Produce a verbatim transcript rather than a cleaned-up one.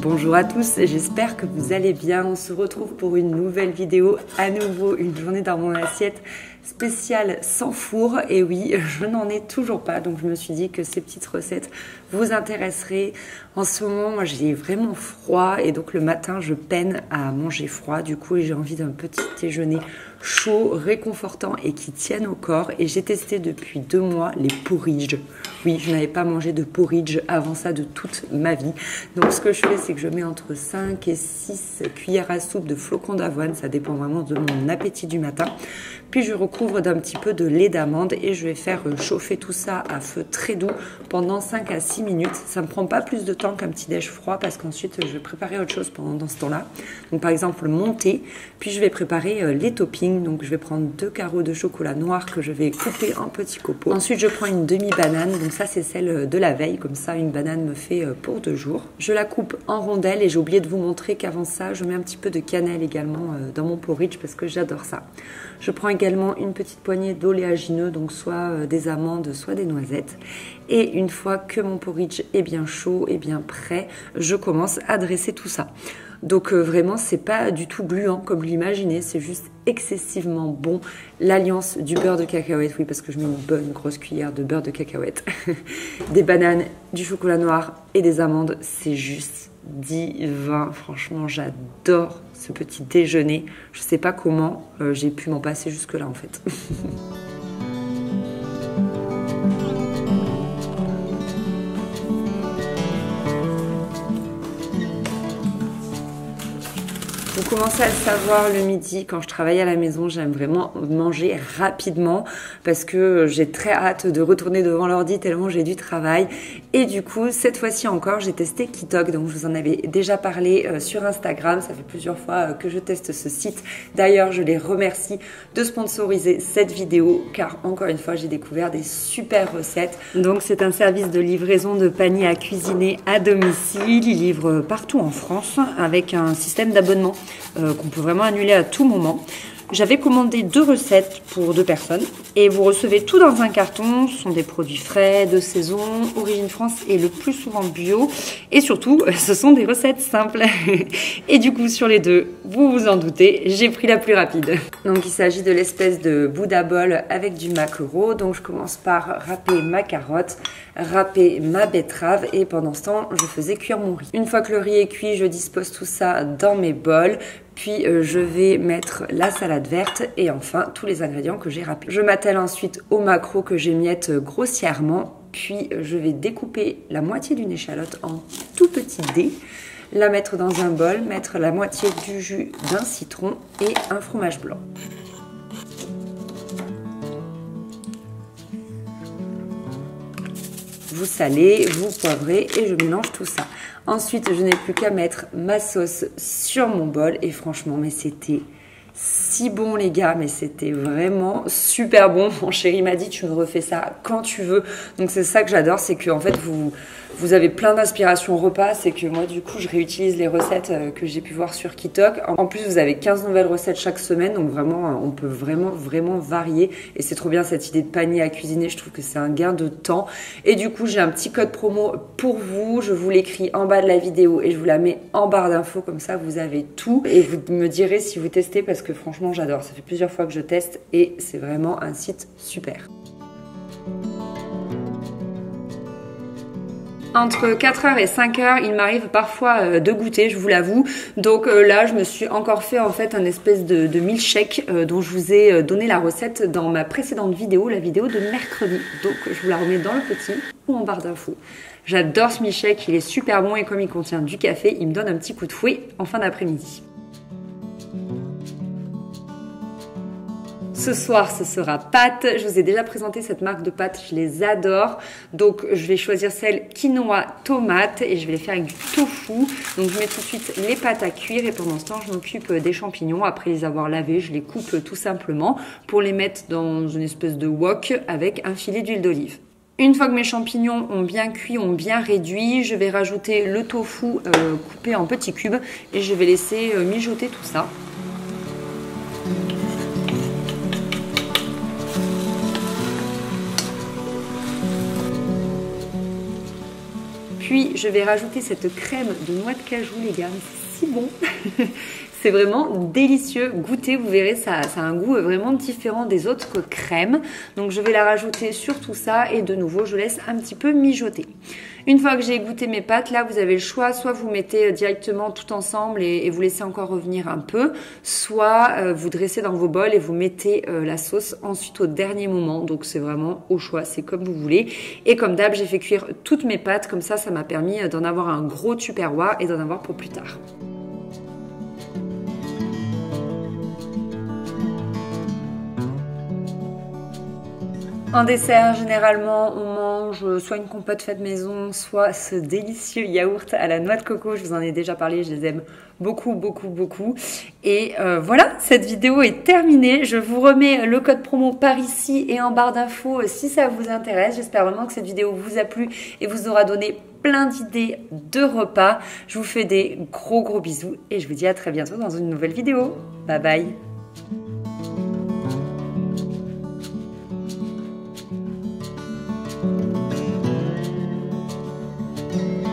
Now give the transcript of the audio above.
Bonjour à tous, j'espère que vous allez bien. On se retrouve pour une nouvelle vidéo, à nouveau une journée dans mon assiette spéciale sans four. Et oui, je n'en ai toujours pas, donc je me suis dit que ces petites recettes vous intéresseraient. En ce moment, moi j'ai vraiment froid et donc le matin je peine à manger froid. Du coup, j'ai envie d'un petit déjeuner chaud, réconfortant et qui tienne au corps. Et j'ai testé depuis deux mois les porridge. Oui, je n'avais pas mangé de porridge avant ça de toute ma vie. Donc ce que je fais, c'est que je mets entre cinq et six cuillères à soupe de flocons d'avoine. Ça dépend vraiment de mon appétit du matin. Puis je recouvre d'un petit peu de lait d'amande et je vais faire chauffer tout ça à feu très doux pendant cinq à six minutes. Ça ne me prend pas plus de temps qu'un petit déj froid parce qu'ensuite je vais préparer autre chose pendant ce temps-là. Donc par exemple mon thé, puis je vais préparer les toppings. Donc je vais prendre deux carreaux de chocolat noir que je vais couper en petits copeaux. Ensuite je prends une demi-banane, donc ça c'est celle de la veille, comme ça une banane me fait pour deux jours. Je la coupe en rondelles et j'ai oublié de vous montrer qu'avant ça je mets un petit peu de cannelle également dans mon porridge parce que j'adore ça. Je prends également une petite poignée d'oléagineux, donc soit des amandes, soit des noisettes. Et une fois que mon porridge est bien chaud et bien prêt, je commence à dresser tout ça. Donc euh, vraiment, c'est pas du tout gluant comme vous l'imaginez, c'est juste excessivement bon. L'alliance du beurre de cacahuète, oui, parce que je mets une bonne grosse cuillère de beurre de cacahuète, des bananes, du chocolat noir et des amandes, c'est juste divin. Franchement, j'adore ce petit déjeuner. Je sais pas comment euh, j'ai pu m'en passer jusque-là en fait. Vous commencez à le savoir le midi, quand je travaille à la maison, j'aime vraiment manger rapidement parce que j'ai très hâte de retourner devant l'ordi tellement j'ai du travail. Et du coup, cette fois-ci encore, j'ai testé Kitok, donc je vous en avais déjà parlé sur Instagram. Ça fait plusieurs fois que je teste ce site. D'ailleurs, je les remercie de sponsoriser cette vidéo car encore une fois, j'ai découvert des super recettes. Donc c'est un service de livraison de paniers à cuisiner à domicile. Ils livrent partout en France avec un système d'abonnement. Euh, qu'on peut vraiment annuler à tout moment. J'avais commandé deux recettes pour deux personnes et vous recevez tout dans un carton. Ce sont des produits frais, de saison, origine France et le plus souvent bio. Et surtout, ce sont des recettes simples. Et du coup, sur les deux, vous vous en doutez, j'ai pris la plus rapide. Donc, il s'agit de l'espèce de Bouddha bol avec du maquereau. Donc, je commence par râper ma carotte, râper ma betterave et pendant ce temps, je faisais cuire mon riz. Une fois que le riz est cuit, je dispose tout ça dans mes bols. Puis euh, je vais mettre la salade verte et enfin tous les ingrédients que j'ai râpés. Je m'attelle ensuite au maquereau que j'émiette grossièrement. Puis euh, je vais découper la moitié d'une échalote en tout petits dés, la mettre dans un bol, mettre la moitié du jus d'un citron et un fromage blanc. Vous salez, vous poivrez et je mélange tout ça. Ensuite, je n'ai plus qu'à mettre ma sauce sur mon bol et franchement, mais c'était si bon les gars, mais c'était vraiment super bon. Mon chéri m'a dit tu me refais ça quand tu veux. Donc c'est ça que j'adore, c'est que en fait vous vous avez plein d'inspiration repas, c'est que moi du coup je réutilise les recettes que j'ai pu voir sur Kitok. En plus vous avez quinze nouvelles recettes chaque semaine, donc vraiment on peut vraiment vraiment varier et c'est trop bien cette idée de panier à cuisiner, je trouve que c'est un gain de temps. Et du coup j'ai un petit code promo pour vous, je vous l'écris en bas de la vidéo et je vous la mets en barre d'infos, comme ça vous avez tout et vous me direz si vous testez parce que franchement j'adore, ça fait plusieurs fois que je teste et c'est vraiment un site super. Entre quatre heures et cinq heures, il m'arrive parfois de goûter, je vous l'avoue. Donc là, je me suis encore fait en fait un espèce de, de milkshake euh, dont je vous ai donné la recette dans ma précédente vidéo, la vidéo de mercredi. Donc je vous la remets dans le petit ou en barre d'infos. J'adore ce milkshake, il est super bon et comme il contient du café, il me donne un petit coup de fouet en fin d'après-midi. Ce soir, ce sera pâtes. Je vous ai déjà présenté cette marque de pâtes, je les adore. Donc, je vais choisir celle quinoa tomate et je vais les faire avec du tofu. Donc, je mets tout de suite les pâtes à cuire et pendant ce temps, je m'occupe des champignons. Après les avoir lavés, je les coupe tout simplement pour les mettre dans une espèce de wok avec un filet d'huile d'olive. Une fois que mes champignons ont bien cuit, ont bien réduit, je vais rajouter le tofu euh, coupé en petits cubes et je vais laisser euh, mijoter tout ça. Puis je vais rajouter cette crème de noix de cajou, les gars, c'est si bon. C'est vraiment délicieux, goûtez, vous verrez, ça, ça a un goût vraiment différent des autres crèmes. Donc je vais la rajouter sur tout ça et de nouveau je laisse un petit peu mijoter. Une fois que j'ai goûté mes pâtes, là vous avez le choix, soit vous mettez directement tout ensemble et, et vous laissez encore revenir un peu, soit euh, vous dressez dans vos bols et vous mettez euh, la sauce ensuite au dernier moment. Donc c'est vraiment au choix, c'est comme vous voulez. Et comme d'hab, j'ai fait cuire toutes mes pâtes, comme ça ça m'a permis d'en avoir un gros tupperware et d'en avoir pour plus tard. En dessert, généralement, on mange soit une compote faite maison, soit ce délicieux yaourt à la noix de coco. Je vous en ai déjà parlé, je les aime beaucoup, beaucoup, beaucoup. Et euh, voilà, cette vidéo est terminée. Je vous remets le code promo par ici et en barre d'infos si ça vous intéresse. J'espère vraiment que cette vidéo vous a plu et vous aura donné plein d'idées de repas. Je vous fais des gros, gros bisous et je vous dis à très bientôt dans une nouvelle vidéo. Bye bye! Thank you.